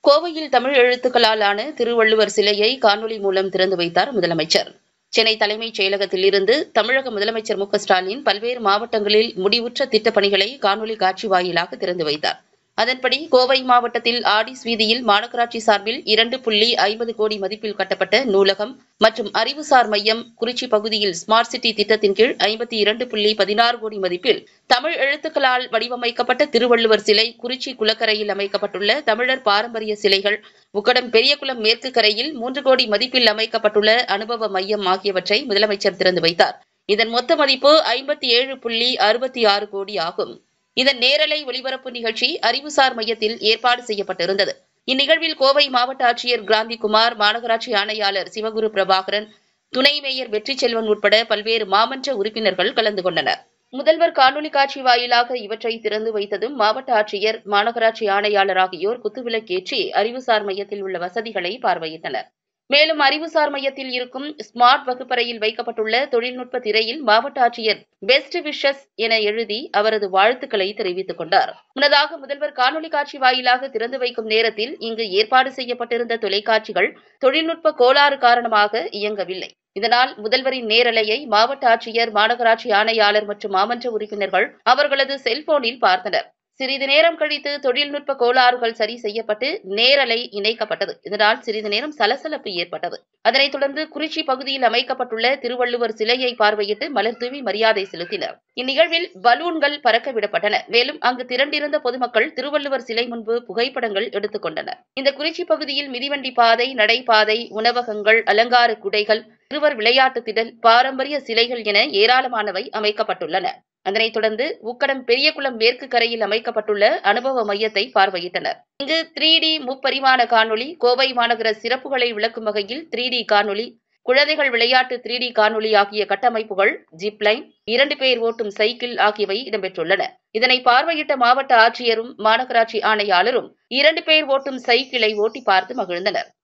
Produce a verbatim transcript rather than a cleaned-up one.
கோவையில் தமிழ் எழுத்துக்களால் ஆன திருவள்ளுவர் சிலையை காணொலி மூலம் திறந்து வைத்தார் முதலமைச்சர். சென்னை தலைமைச் செயலகத்தில் இருந்து தமிழக முதலமைச்சர் மு க ஸ்டாலின் பல்வேறு மாவட்டங்களில் முடிவுற்ற திட்டப் பணிகளை காணொலி காட்சி வாயிலாக திறந்து வைத்தார். அதன்படி கோவை மாவட்டத்தில் ஆடிஸ் வீதியில் மாநகராட்சி சார்பில் இரண்டு புள்ளி ஐம்பது கோடி மதிப்பில் கட்டப்பட்ட நூலகம் மற்றும் அறிவுசார் மையம், குறிச்சி பகுதியில் ஸ்மார்ட் சிட்டி திட்டத்தின் கீழ் ஐம்பத்தி இரண்டு புள்ளி பதினாறு கோடி மதிப்பில் தமிழ் எழுத்துக்களால் வடிவமைக்கப்பட்ட திருவள்ளுவர் சிலை, குறிச்சி குளக்கரையில் அமைக்கப்பட்டுள்ள தமிழர் பாரம்பரிய சிலைகள், உக்கடம் பெரியகுளம் மேற்கு கரையில் மூன்று கோடி மதிப்பில் அமைக்கப்பட்டுள்ள அனுபவ மையம் ஆகியவற்றை முதலமைச்சர் திறந்து வைத்தார். இதன் மொத்த மதிப்பு ஐம்பத்தி ஏழு புள்ளி அறுபத்தி ஆறு கோடி ஆகும். இதன் நேரலை ஒலிபரப்பு நிகழ்ச்சி அறிவுசார் மையத்தில் ஏற்பாடு செய்யப்பட்டிருந்தது. இந்நிகழ்வில் கோவை மாவட்ட ஆட்சியர் கிராந்திகுமார், மாநகராட்சி ஆணையாளர் சிவகுரு பிரபாகரன், துணை மேயர் வெற்றிச்செல்வன் உட்பட பல்வேறு மாமன்ற உறுப்பினர்கள் கலந்து கொண்டனர். முதல்வர் காணொலி காட்சி வாயிலாக இவற்றை திறந்து வைத்ததும் மாவட்ட ஆட்சியர், மாநகராட்சி ஆணையாளர் ஆகியோர் குத்துவிளக்கேற்றி அறிவுசார் மையத்தில் உள்ள வசதிகளை பார்வையிட்டனர். மேலும் அறிவுசார் மையத்தில் இருக்கும் ஸ்மார்ட் வகுப்பறையில் வைக்கப்பட்டுள்ள தொழில்நுட்ப திரையில் மாவட்ட ஆட்சியர் பெஸ்ட் விஷஸ் என எழுதி அவரது வாழ்த்துக்களை தெரிவித்துக் கொண்டார். முன்னதாக முதல்வர் காணொலி காட்சி வாயிலாக திறந்து வைக்கும் நேரத்தில் இங்கு ஏற்பாடு செய்யப்பட்டிருந்த தொலைக்காட்சிகள் தொழில்நுட்ப கோளாறு காரணமாக இயங்கவில்லை. இதனால் முதல்வரின் நேரலையை மாவட்ட ஆட்சியர், மாநகராட்சி ஆணையாளர் மற்றும் மாமன்ற உறுப்பினர்கள் அவர்களது செல்போனில் பார்த்தனர். சிறிது நேரம் கழித்து தொழில்நுட்ப கோளாறுகள் சரி செய்யப்பட்டு நேரலை இணைக்கப்பட்டது. இதனால் சிறிது நேரம் சலசலப்பு ஏற்பட்டது. அதனைத் தொடர்ந்து குறிச்சி பகுதியில் அமைக்கப்பட்டுள்ள திருவள்ளுவர் சிலையை பார்வையிட்டு மலர் தூவி மரியாதை செலுத்தினர். இந்நிகழ்வில் பலூன்கள் பறக்க விடப்பட்டன. மேலும் அங்கு திரண்டிருந்த பொதுமக்கள் திருவள்ளுவர் சிலை முன்பு புகைப்படங்கள் எடுத்துக் கொண்டனர். இந்த குறிச்சி பகுதியில் மிதிவண்டி பாதை, நடைபாதை, உணவகங்கள், அலங்கார குடைகள், சிறுவர் விளையாட்டு திடல், பாரம்பரிய சிலைகள் என ஏராளமானவை அமைக்கப்பட்டுள்ளன. அதனைத் தொடர்ந்து உக்கடம் பெரியகுளம் மேற்கு கரையில் அமைக்கப்பட்டுள்ள அனுபவ மையத்தை பார்வையிட்டனர். இங்கு த்ரீ டி முப்பரிமாண காணொலி, கோவை மாநகர சிறப்புகளை விளக்கும் வகையில் த்ரீ டி காணொலி, குழந்தைகள் விளையாட்டு த்ரீ டி காணொலி ஆகிய கட்டமைப்புகள், ஜிப்லைன், இரண்டு பேர் ஓட்டும் சைக்கிள் ஆகியவை இடம்பெற்றுள்ளன. இதனை பார்வையிட்ட மாவட்ட ஆட்சியரும் மாநகராட்சி ஆணையாளரும் இரண்டு பேர் ஓட்டும் சைக்கிளை ஓட்டி பார்த்து மகிழ்ந்தனர்.